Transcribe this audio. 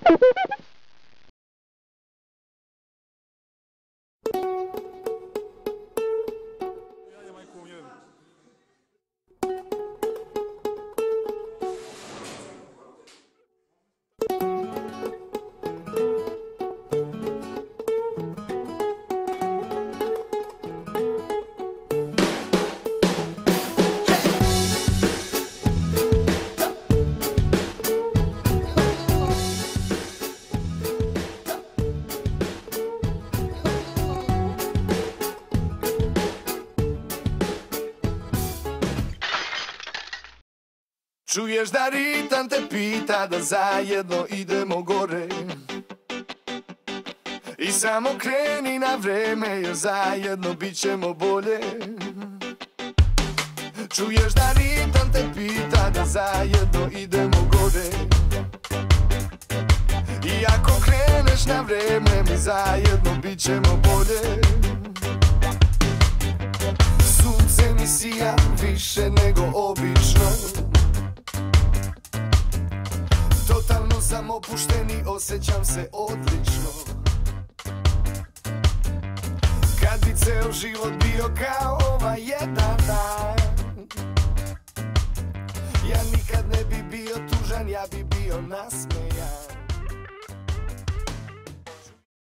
Čuješ da ritam te pita da zajedno idemo gore i samo kreni na vreme jer zajedno bit ćemo bolje. Čuješ da ritam te pita da zajedno idemo gore i ako kreneš na vreme mi zajedno bit ćemo bolje. Sunce mi sija više nego obično, totalno sam opušten i osjećam se odlično. Kad bi ceo život bio kao ovaj jedan dan, ja nikad ne bi bio tužan, ja bi bio nasmejan.